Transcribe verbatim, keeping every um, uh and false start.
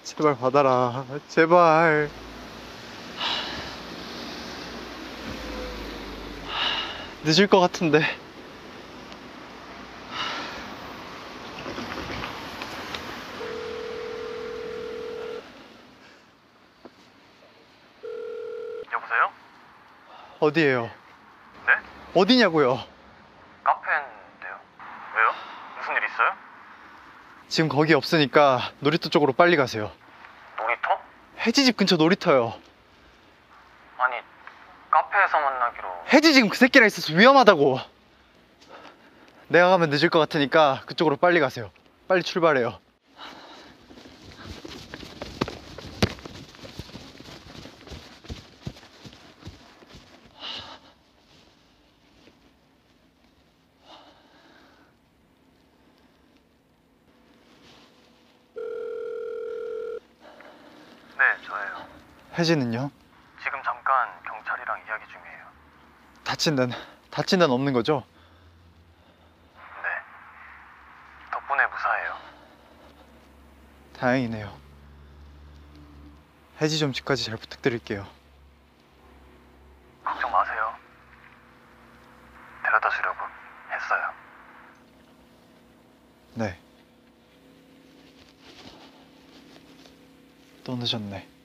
제발 받아라. 제발. 늦을 것 같은데. 여보세요? 어디에요? 네? 어디냐고요? 카페인데요. 왜요? 무슨 일 있어요? 지금 거기 없으니까 놀이터 쪽으로 빨리 가세요. 놀이터? 혜지집 근처 놀이터요. 아니, 카페에서 만나기로. 혜지 지금 그 새끼랑 있어서 위험하다고. 내가 가면 늦을 것 같으니까 그쪽으로 빨리 가세요. 빨리 출발해요. 네, 저예요. 혜지는요? 지금 잠깐 경찰이랑 이야기 중이에요. 다친 데는 다친 데는 없는 거죠? 네. 덕분에 무사해요. 다행이네요. 혜지 좀 집까지 잘 부탁드릴게요. 걱정 마세요. 데려다 주려고 했어요. 네. 또 늦었네.